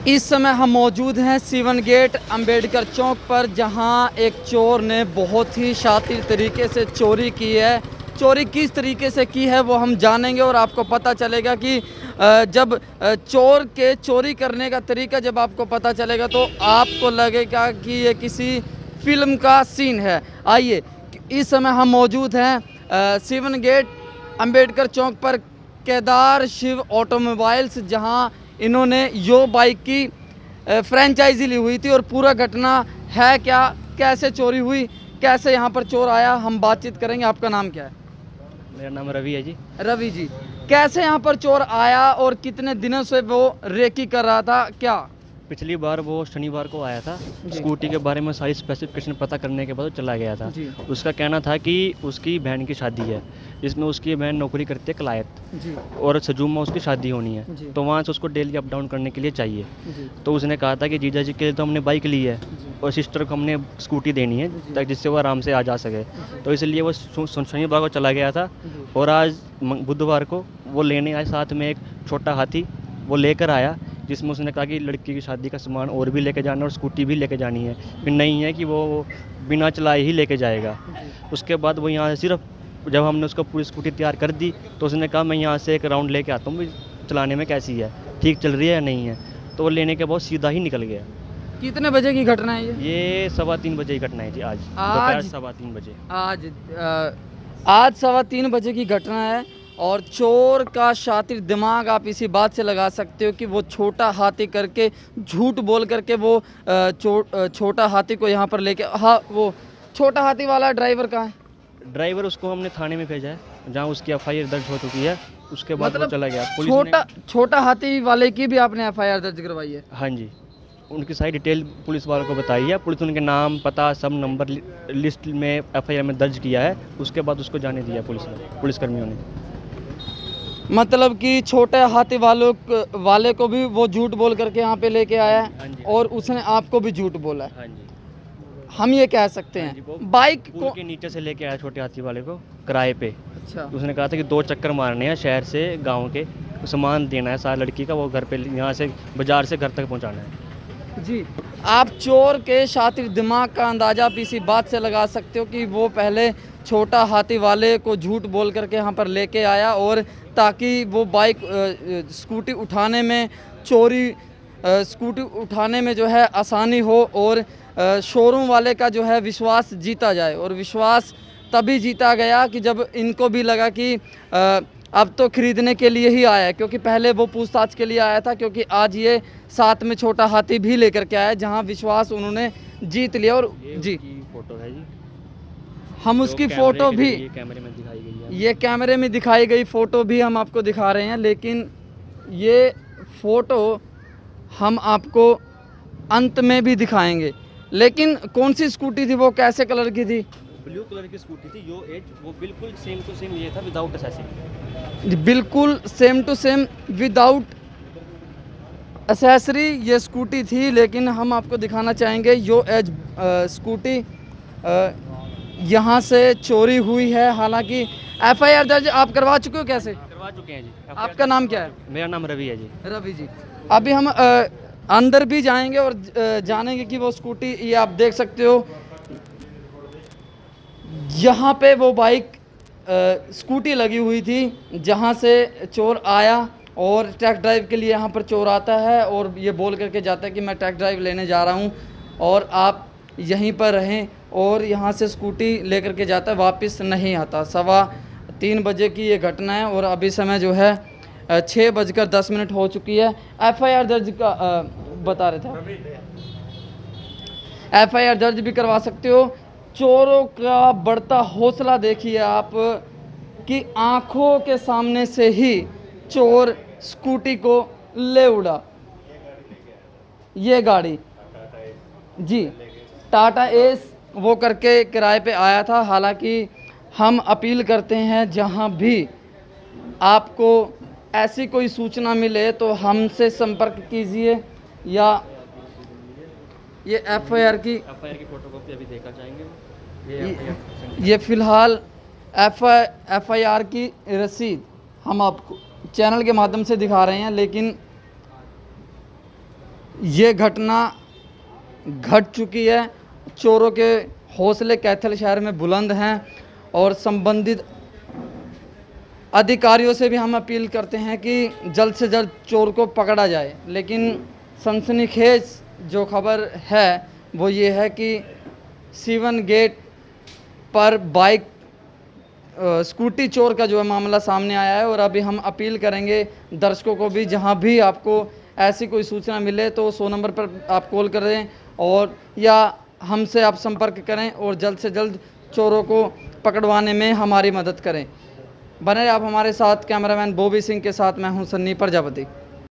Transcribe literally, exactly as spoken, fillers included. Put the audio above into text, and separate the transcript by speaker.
Speaker 1: इस समय हम मौजूद हैं सीवन गेट अंबेडकर चौक पर, जहां एक चोर ने बहुत ही शातिर तरीके से चोरी की है। चोरी किस तरीके से की है वो हम जानेंगे और आपको पता चलेगा कि जब चोर के चोरी करने का तरीका जब आपको पता चलेगा तो आपको लगेगा कि ये किसी फिल्म का सीन है। आइए, इस समय हम मौजूद हैं सीवन गेट अंबेडकर चौक पर केदार शिव ऑटोमोबाइल्स, जहां इन्होंने यो बाइक की फ्रेंचाइजी ली हुई थी। और पूरा घटना है क्या, कैसे चोरी हुई, कैसे यहाँ पर चोर आया, हम बातचीत करेंगे। आपका नाम क्या है?
Speaker 2: मेरा नाम रवि है जी।
Speaker 1: रवि जी, कैसे यहाँ पर चोर आया और कितने दिनों से वो रेकी कर रहा था? क्या
Speaker 2: पिछली बार वो शनिवार को आया था, स्कूटी के बारे में सारी स्पेसिफिकेशन पता करने के बाद वो चला गया था। उसका कहना था कि उसकी बहन की शादी है, जिसमें उसकी बहन नौकरी करती है कलायत, और सजूम में उसकी शादी होनी है, तो वहाँ से उसको डेली अप डाउन करने के लिए चाहिए। तो उसने कहा था कि जीजा जी के लिए तो हमने बाइक ली है और सिस्टर को हमने स्कूटी देनी है ताकि जिससे वो आराम से आ जा सके। तो इसलिए वो शनिवार को चला गया था और आज बुधवार को वो लेने आए, साथ में एक छोटा हाथी वो लेकर आया, जिसमें उसने कहा कि लड़की की शादी का सामान और भी लेके जाना और स्कूटी भी लेके जानी है। फिर नहीं है कि वो बिना चलाए ही लेके जाएगा। उसके बाद वो यहाँ से सिर्फ जब हमने उसको पूरी स्कूटी तैयार कर दी तो उसने कहा मैं यहाँ से एक राउंड लेके आता हूँ, चलाने में कैसी है, ठीक चल रही है या नहीं है। तो वो लेने के बाद सीधा ही निकल गया।
Speaker 1: कितने बजे की घटना है ये?
Speaker 2: ये सवा तीन बजे की घटना है जी। आज
Speaker 1: आज
Speaker 2: सवा तीन बजे
Speaker 1: आज आ, आज सवा तीन बजे की घटना है। और चोर का शातिर दिमाग आप इसी बात से लगा सकते हो कि वो छोटा हाथी करके झूठ बोल करके वो चो, छोटा हाथी को यहाँ पर लेके, हाँ वो छोटा हाथी वाला ड्राइवर कहाँ है?
Speaker 2: ड्राइवर उसको हमने थाने में भेजा है, जहाँ उसकी एफ आई आर दर्ज हो चुकी है। उसके बाद मतलब वो चला गया।
Speaker 1: छोटा छोटा हाथी वाले की भी आपने एफ आई आर दर्ज करवाई है?
Speaker 2: हाँ जी, उनकी सारी डिटेल पुलिस वालों को बताई है। पुलिस उनके नाम पता सब नंबर लिस्ट में एफ आई आर में दर्ज किया है। उसके बाद उसको जाने दिया पुलिस पुलिसकर्मियों ने।
Speaker 1: मतलब कि छोटे हाथी वालों वाले को भी वो झूठ बोल करके यहाँ पे लेके आया है और उसने आपको भी झूठ बोला है।
Speaker 2: हाँ जी,
Speaker 1: हम ये कह सकते हैं। बाइक को
Speaker 2: के नीचे से लेके आया छोटे हाथी वाले को किराए पे।
Speaker 1: अच्छा।
Speaker 2: उसने कहा था कि दो चक्कर मारने हैं शहर से गांव के, सामान देना है सारा लड़की का, वो घर पे यहाँ से बाजार से घर तक पहुँचाना है
Speaker 1: जी। आप चोर के शातिर दिमाग का अंदाज़ा आप इसी बात से लगा सकते हो कि वो पहले छोटा हाथी वाले को झूठ बोल करके यहाँ पर लेके आया, और ताकि वो बाइक स्कूटी उठाने में चोरी स्कूटी उठाने में जो है आसानी हो और शोरूम वाले का जो है विश्वास जीता जाए। और विश्वास तभी जीता गया कि जब इनको भी लगा कि अब तो ख़रीदने के लिए ही आया है, क्योंकि पहले वो पूछताछ के लिए आया था, क्योंकि आज ये साथ में छोटा हाथी भी लेकर के आया, जहां विश्वास उन्होंने जीत लिया। और जी
Speaker 2: फोटो है जी,
Speaker 1: हम उसकी फ़ोटो भी
Speaker 2: ये कैमरे में दिखाई गई है।
Speaker 1: ये कैमरे में दिखाई गई फ़ोटो भी हम आपको दिखा रहे हैं, लेकिन ये फ़ोटो हम आपको अंत में भी दिखाएंगे। लेकिन कौन सी स्कूटी थी वो, कैसे कलर की थी?
Speaker 2: ब्लू कलर की स्कूटी थी यो एज, वो बिल्कुल सेम टू सेम ये था विदाउट एसेसरी।
Speaker 1: बिल्कुल same to same without accessory ये स्कूटी थी। लेकिन हम आपको दिखाना चाहेंगे यो एज स्कूटी यहाँ से चोरी हुई है। हालांकि एफ आई आर दर्ज आप करवा चुके हो? कैसे
Speaker 2: करवा चुके हैं जी।
Speaker 1: आपका नाम क्या है?
Speaker 2: मेरा नाम रवि है जी।
Speaker 1: रवि जी, अभी हम आ, अंदर भी जाएंगे और जानेंगे कि वो स्कूटी, ये आप देख सकते हो यहाँ पे वो बाइक स्कूटी लगी हुई थी, जहाँ से चोर आया। और टैक्स ड्राइव के लिए यहाँ पर चोर आता है और ये बोल करके जाता है कि मैं टैक्स ड्राइव लेने जा रहा हूँ और आप यहीं पर रहें, और यहाँ से स्कूटी लेकर के जाता है, वापस नहीं आता। सवा तीन बजे की ये घटना है और अभी समय जो है छः बजकर दस मिनट हो चुकी है। एफ आई आर दर्ज का आ, बता रहे थे, एफ आई आर दर्ज भी करवा सकते हो। चोरों का बढ़ता हौसला देखिए आप कि आँखों के सामने से ही चोर स्कूटी को ले उड़ा। ये गाड़ी जी टाटा एस वो करके किराए पे आया था। हालांकि हम अपील करते हैं, जहां भी आपको ऐसी कोई सूचना मिले तो हमसे संपर्क कीजिए, या ये एफ आई आर की
Speaker 2: एफ आई आर की फोटोकॉपी अभी देखा जाएंगे।
Speaker 1: ये, ये फ़िलहाल F I F I R की रसीद हम आपको चैनल के माध्यम से दिखा रहे हैं, लेकिन ये घटना घट चुकी है। चोरों के हौसले कैथल शहर में बुलंद हैं और संबंधित अधिकारियों से भी हम अपील करते हैं कि जल्द से जल्द चोर को पकड़ा जाए। लेकिन सनसनीखेज जो खबर है वो ये है कि सीवन गेट पर बाइक स्कूटी चोर का जो है मामला सामने आया है। और अभी हम अपील करेंगे दर्शकों को भी, जहां भी आपको ऐसी कोई सूचना मिले तो सौ नंबर पर आप कॉल करें और या हमसे आप संपर्क करें और जल्द से जल्द चोरों को पकड़वाने में हमारी मदद करें। बने आप हमारे साथ। कैमरामैन बॉबी सिंह के साथ मैं हूं सन्नी प्रजापति।